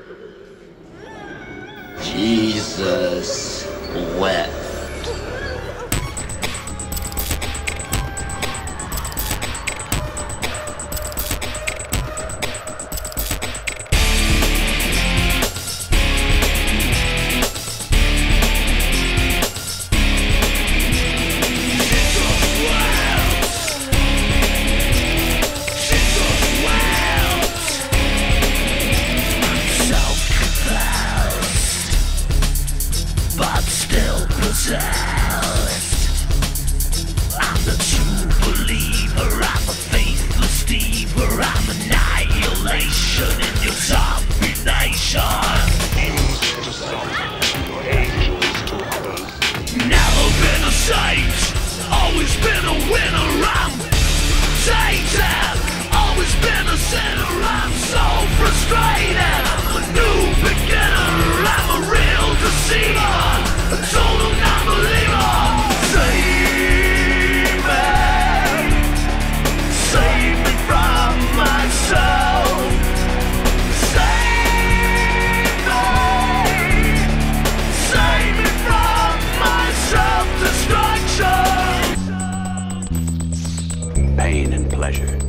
Jesus wept. But still possessed. I'm the true believer, I'm a faithless deceiver, I'm annihilation in your zombie nation. Angels to others. Never been a saint, always been a winner. I'm Satan, always been a sinner. I'm so frustrated, I'm a new beginner, I'm a real deceiver. I told him not to believe her. Save me from myself. Save me from my self-destruction. Pain and pleasure.